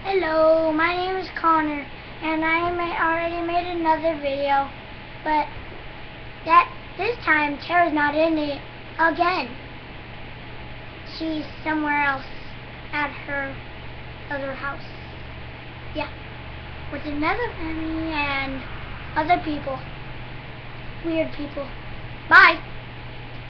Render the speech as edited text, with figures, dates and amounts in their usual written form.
Hello, my name is Connor, and already made another video, but this time Tara's not in it again. She's somewhere else at her other house. Yeah, with another family and other people, weird people. Bye.